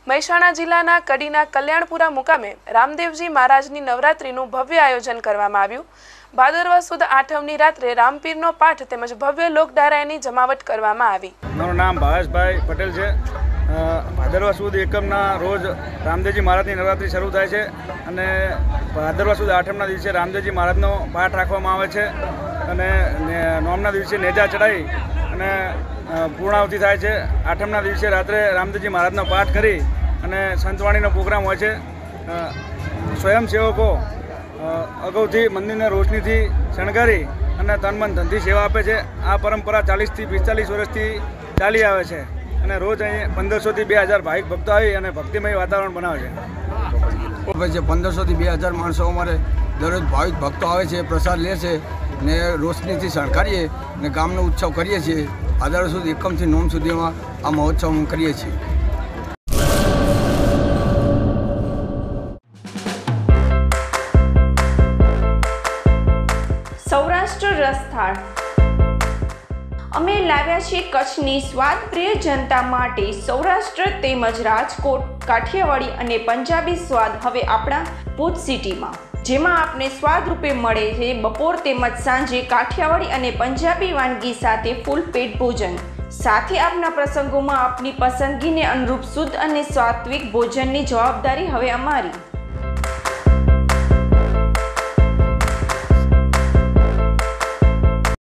મહેસાણા જિલ્લાના કડીના કલ્યાણપુરા મુકામે રામદેવજી મહારાજની નવરાત્રીનું ભવ્ય આયોજન કરવામાં આવ્યું। ભાદરવા સુદ આઠમની રાત્રે રામપીરનો પાઠ તેમજ ભવ્ય લોકડાયરાની જમાવટ કરવામાં આવી। મારું નામ ભાવેશભાઈ પટેલ છે। ભાદરવા સુદ એકમના રોજ રામદેવજી મહારાજની નવરાત્રી શરૂ થાય છે અને ભાદરવા સુદ આઠમના દિવસે રામદેવજી મહારાજનો પાઠ રાખવામાં આવે છે અને નોમના દિવસે નેજા ચડાવી અને પૂર્ણાવતી થાય છે। આઠમના દિવસે રાત્રે રામદેવજી મહારાજનો પાઠ કરી અને સંતવાણીનો પ્રોગ્રામ હોય છે। સ્વયંસેવકો અગાઉથી મંદિરને રોશનીથી શણગારી અને તન મન ધનથી સેવા આપે છે। આ પરંપરા 40 થી 45 વર્ષથી ચાલી આવે છે અને રોજ અહીં 1500 થી 2000 ભાવિક ભક્તો આવી અને ભક્તિમય વાતાવરણ બનાવે છે। 1500 થી 2000 માણસો અમારે દરરોજ ભાવિક ભક્તો આવે છે, પ્રસાદ લે છે ને રોશનીથી શણગારીએ ને ગામનો ઉત્સવ કરીએ છીએ। ભાદરવા સુદ એકમથી નોમ સુધીમાં આ મહોત્સવ કરીએ છીએ। સૌરાષ્ટ્ર રસથાળ અમે લાવ્યા છીએ કચ્છની સ્વાદપ્રિય જનતા માટે સૌરાષ્ટ્ર તેમજ રાજકોટ, કાઠિયાવાડી અને પંજાબી સ્વાદ હવે આપણા ભુજ સિટીમાં, જેમાં આપને સ્વાદ રૂપે મળે છે બપોર તેમજ સાંજે કાઠિયાવાડી અને પંજાબી વાનગી સાથે ફૂલ પેટ ભોજન। સાથે આપના પ્રસંગોમાં આપની પસંદગીને અનુરૂપ શુદ્ધ અને સાત્વિક ભોજનની જવાબદારી હવે અમારી।